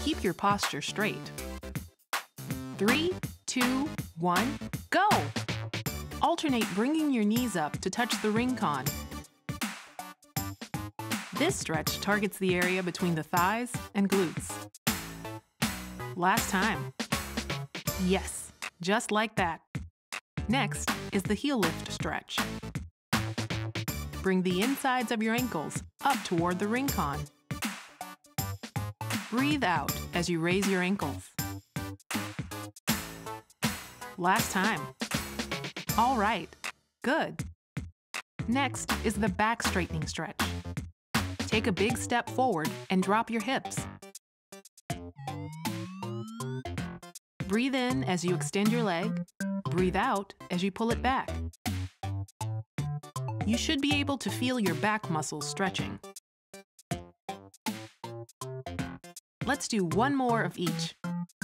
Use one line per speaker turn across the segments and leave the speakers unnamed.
keep your posture straight. 3, 2, 1, go! Alternate bringing your knees up to touch the ring con. This stretch targets the area between the thighs and glutes. Last time. Yes, just like that. Next is the heel lift stretch. Bring the insides of your ankles up toward the ring con. Breathe out as you raise your ankles. Last time. All right, good. Next is the back straightening stretch. Take a big step forward and drop your hips. Breathe in as you extend your leg. Breathe out as you pull it back. You should be able to feel your back muscles stretching. Let's do one more of each.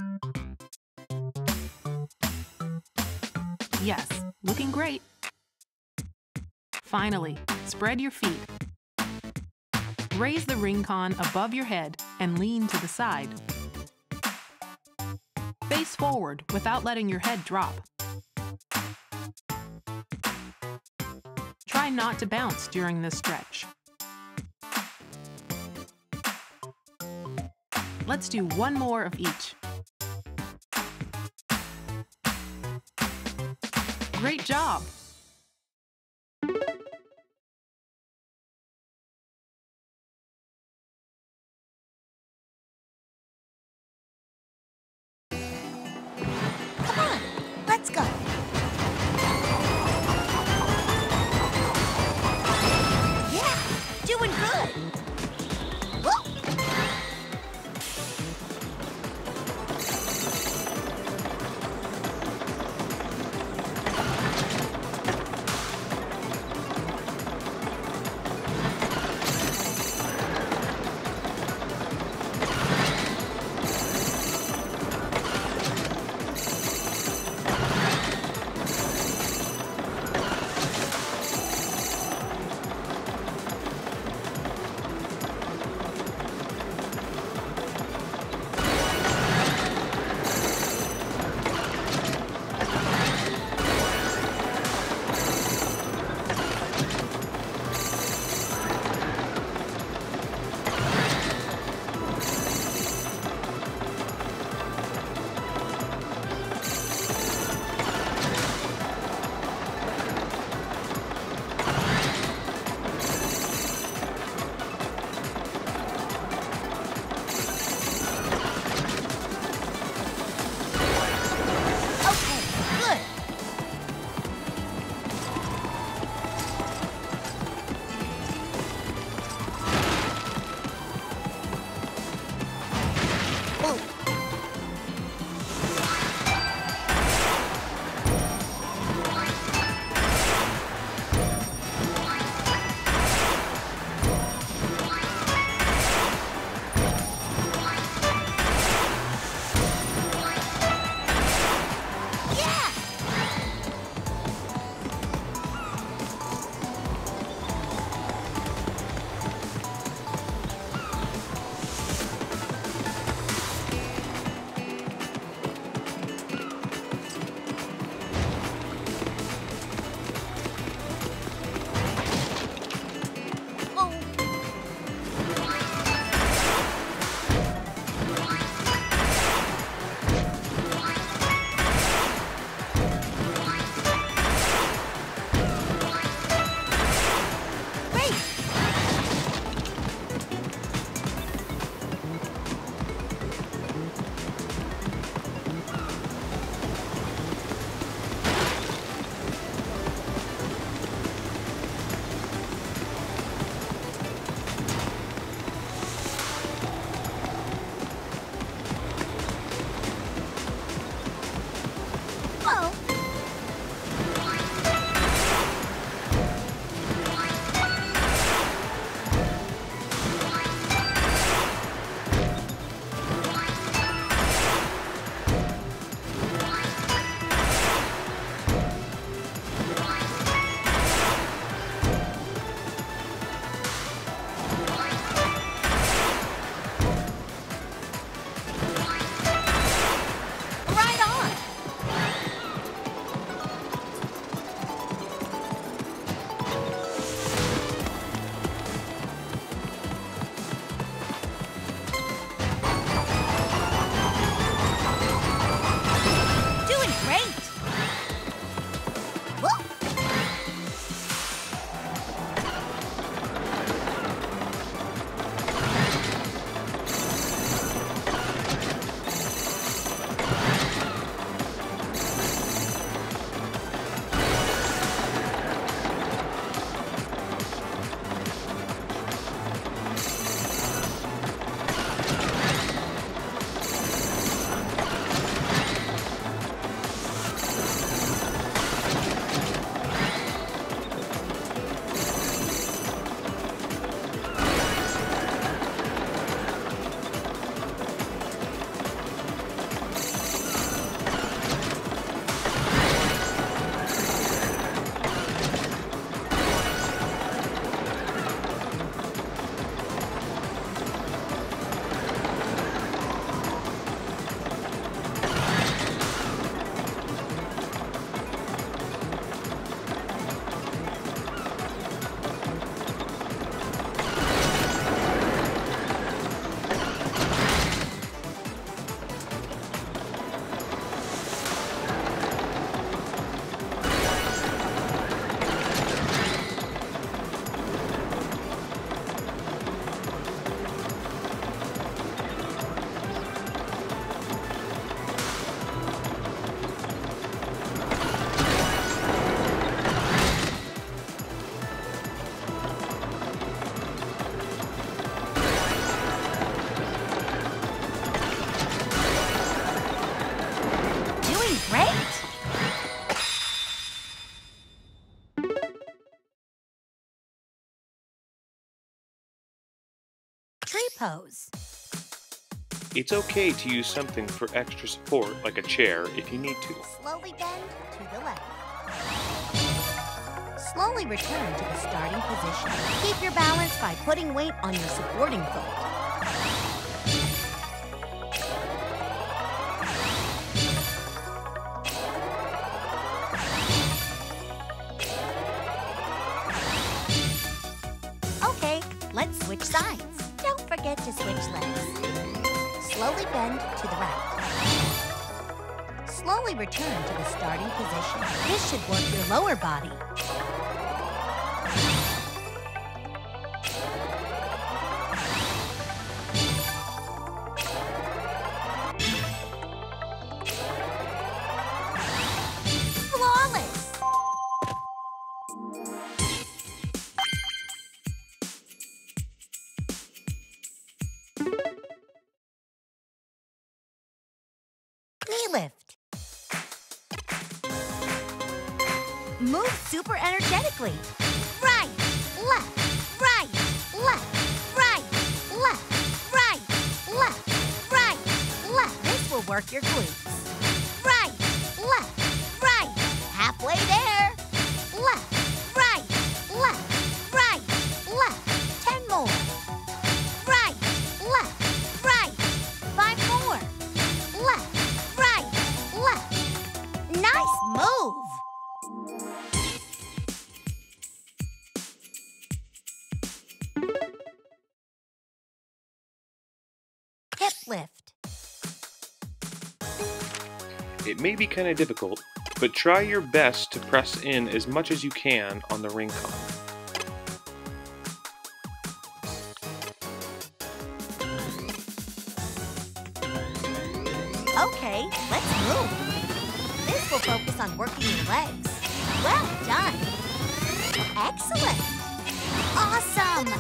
Yes, looking great. Finally, spread your feet. Raise the ring con above your head and lean to the side. Face forward without letting your head drop. Try not to bounce during this stretch. Let's do one more of each. Great job!
Come on, let's go. Yeah, doing good. Whoop. pose.
It's okay to use something for extra support, like a chair, if you need to.
Slowly bend to the left. Slowly return to the starting position. Keep your balance by putting weight on your supporting foot. Okay, let's switch sides. Don't forget to switch legs. Slowly bend to the right. Slowly return to the starting position. This should work your lower body. Flawless! Knee lift. Move super energetically. Right, left, right, left, right, left, right, left, right, left. This will work your glutes. Right, left, right. Halfway there. Left, right, left, right, left. 10 more. Right, left, right. 5 more. Left, right, left. Nice move. Hip lift.
It may be kind of difficult, but try your best to press in as much as you can on the ring con.
Okay, let's move. This will focus on working your legs. Well done. Excellent. Awesome.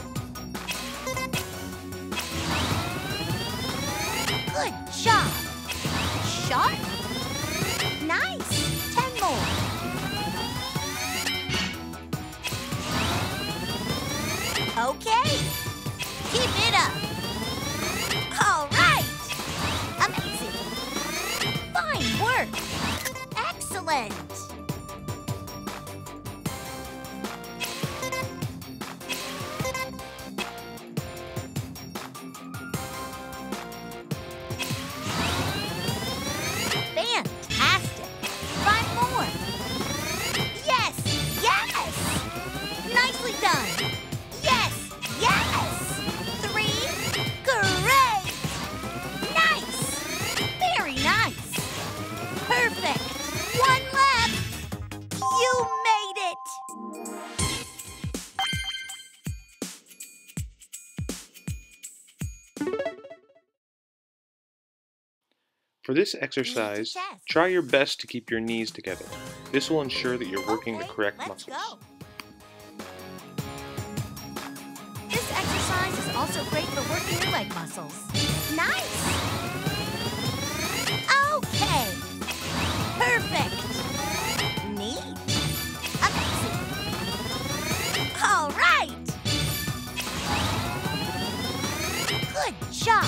Good job. Sharp. Nice. 10 more. Okay. Keep it up. All right. Amazing. Fine work. Excellent. Fantastic. 5 more. Yes, yes. Nicely done. Yes, yes. 3. Great. Nice. Very nice. Perfect. 1 left. You made it.
For this exercise,
chest.
try your best to keep your knees together. This will ensure that you're working the
Okay,
correct
let's
muscles.
go. This exercise is also great for working your leg muscles. Nice. Okay. Perfect. Neat. Amazing. All right. Good job.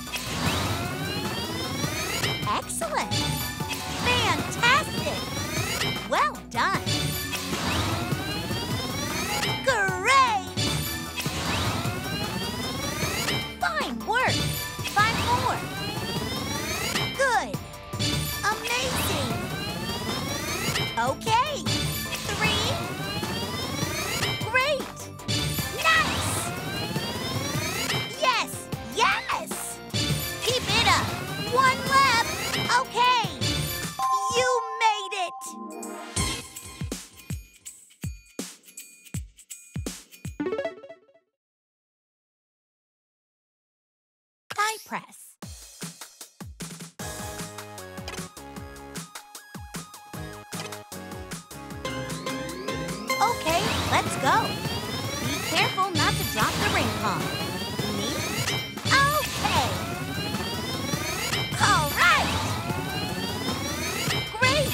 Excellent. Fantastic. Well done. Great. Fine work. 5 more. Good. Amazing. Okay. 3. Great. Nice. Yes, yes. Keep it up. 1 left. Okay. You made it. Thigh press. Okay, let's go. Be careful not to drop the ring con. Neat. Okay. All right. Great.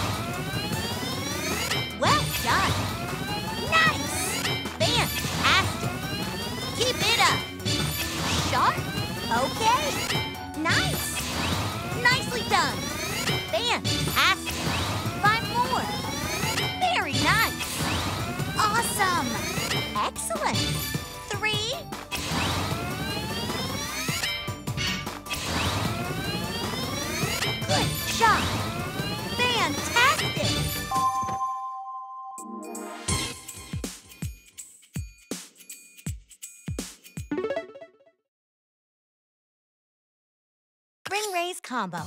Well done. Nice. Fantastic. Keep it up. Sharp. Excellent! 3. Good job! Fantastic! Ring raise combo.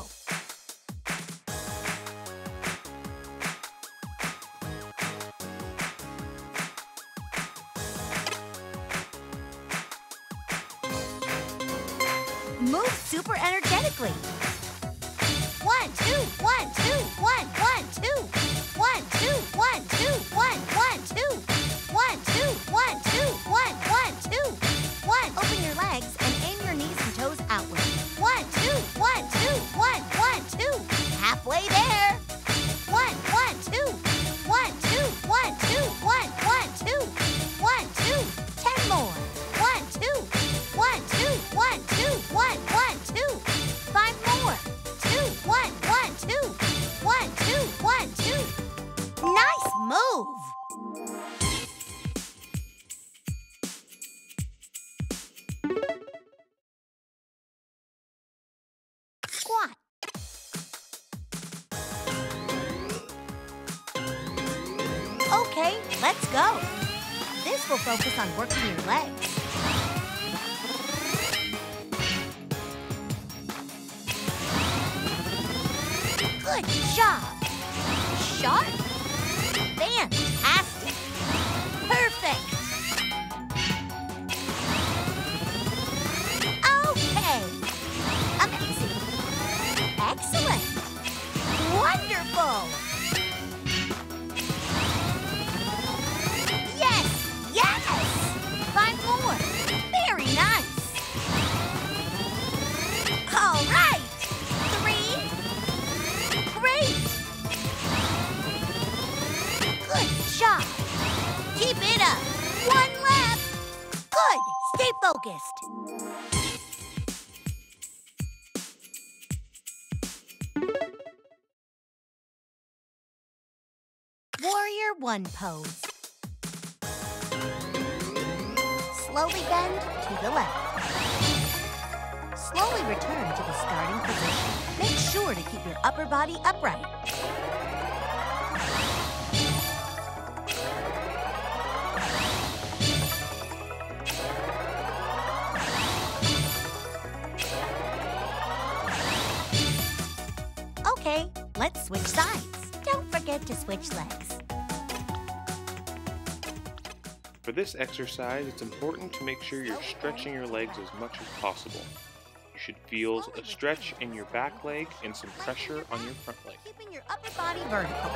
Move super energetically. 1, 2, 1, 2, 1, 1, 2. 1, 2, 1, 2, 1, 1, 2. 1, 2, 1, 2, 1, 1, 2. 1. Open your legs and aim your knees and toes outward. 1, 2, 1, 2, 1, 1, 2. Halfway there. 1, 1, 2. 1, 2, 1, 2, 1, 1, 2. 1, 2. 10 more. 1, 2. 1, 2, 1, 2, 1, 1, 2. 5 more. 2, 1, 1, 2. 1, 2, 1, 2. Nice move. Squat. Okay, let's go. This will focus on working your legs. Good job. Sharp. Fantastic. Perfect. Okay. Amazing. Excellent. Wonderful. Yes, yes. 5 more. Very nice. All right. 3. Great. Good job. Keep it up. 1 left. Good. Stay focused. Warrior 1 pose. Slowly bend to the left. Slowly return to the starting position. Make sure to keep your upper body upright. Okay, let's switch sides. Don't forget to switch legs.
For this exercise, it's important to make sure you're stretching your legs as much as possible. You should feel a stretch in your back leg and some pressure on your front leg.
Keeping your upper body vertical.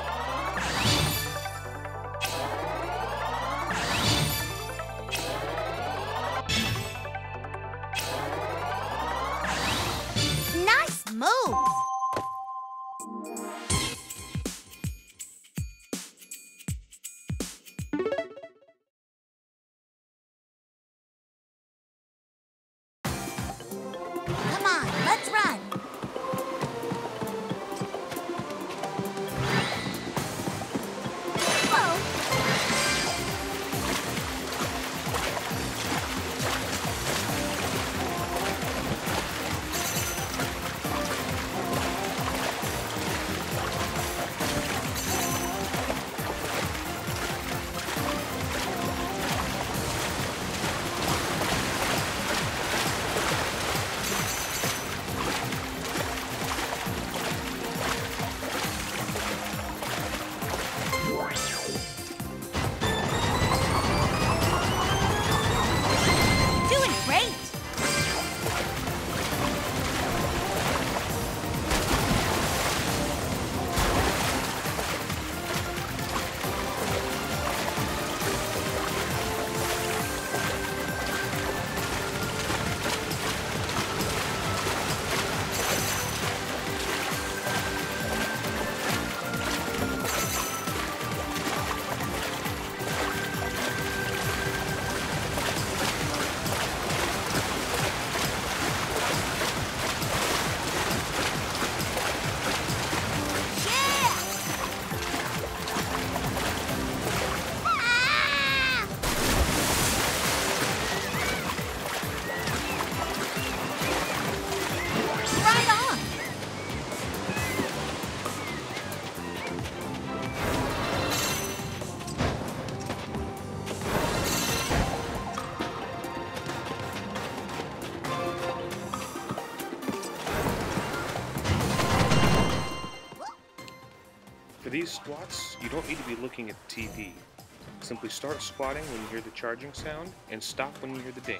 Nice move! Come on, let's run!
these squats, you don't need to be looking at the TV. Simply start squatting when you hear the charging sound and stop when you hear the ding.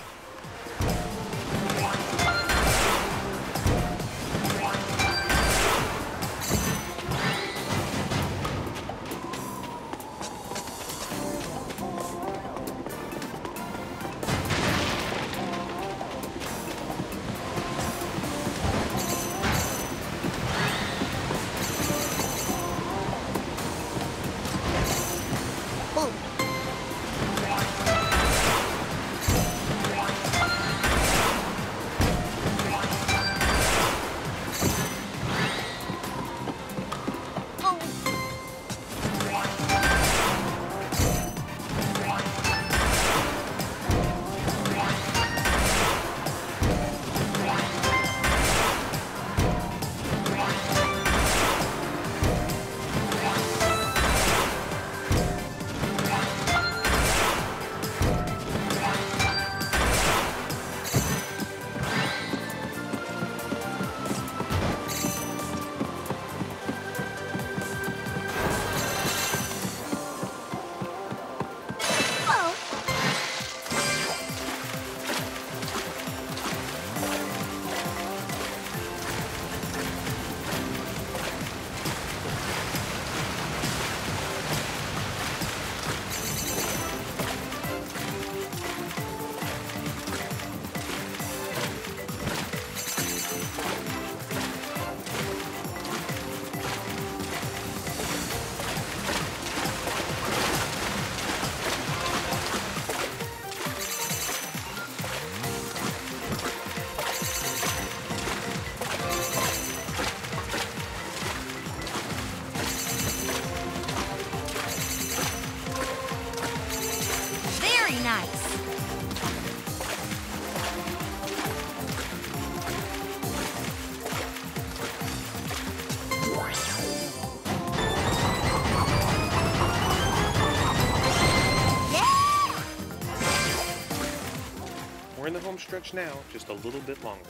We're in the home stretch now, just a little bit longer.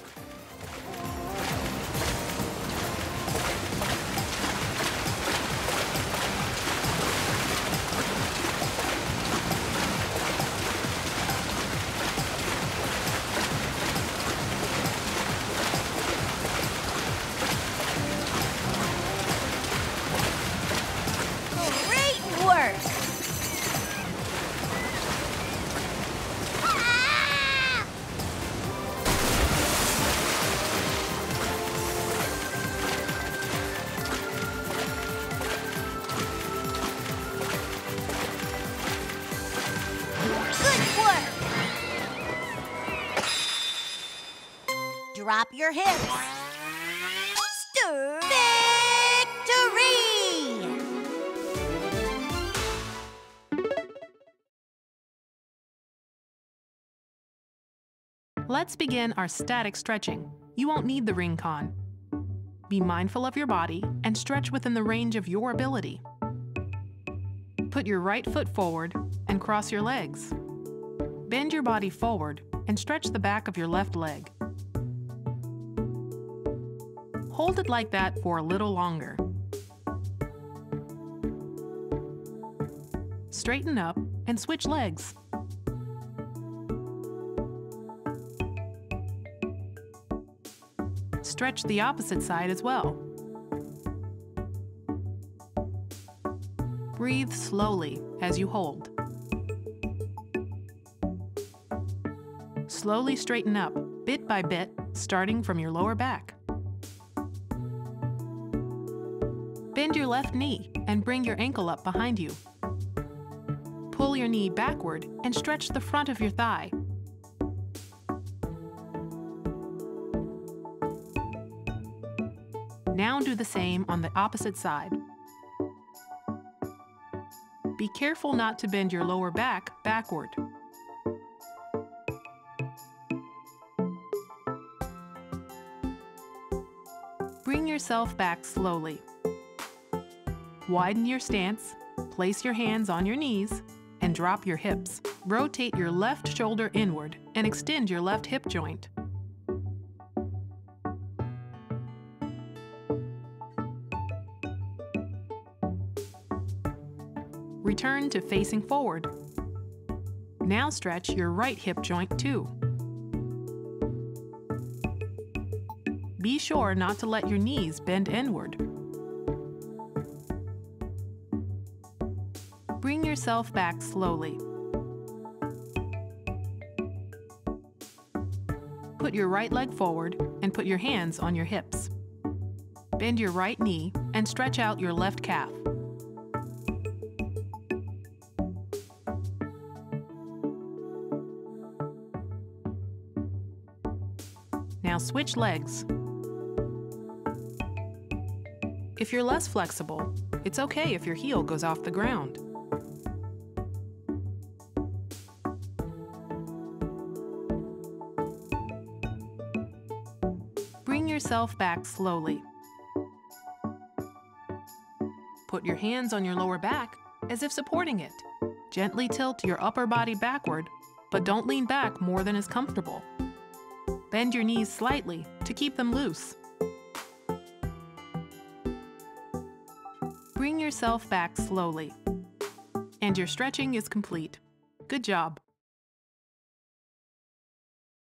Great work! Drop your hips. Stir. Victory!
Let's begin our static stretching. You won't need the ring con. Be mindful of your body and stretch within the range of your ability. Put your right foot forward and cross your legs. Bend your body forward and stretch the back of your left leg. Hold it like that for a little longer. Straighten up and switch legs. Stretch the opposite side as well. Breathe slowly as you hold. Slowly straighten up, bit by bit, starting from your lower back. Bend your left knee and bring your ankle up behind you. Pull your knee backward and stretch the front of your thigh. Now do the same on the opposite side. Be careful not to bend your lower back backward. Bring yourself back slowly. Widen your stance, place your hands on your knees, and drop your hips. Rotate your left shoulder inward and extend your left hip joint. turn to facing forward. Now stretch your right hip joint too. Be sure not to let your knees bend inward. Bring yourself back slowly. Put your right leg forward and put your hands on your hips. Bend your right knee and stretch out your left calf. Now switch legs. If you're less flexible, it's okay if your heel goes off the ground. Bring yourself back slowly. Put your hands on your lower back as if supporting it. Gently tilt your upper body backward, but don't lean back more than is comfortable. Bend your knees slightly to keep them loose. Bring yourself back slowly. And your stretching is complete. Good job.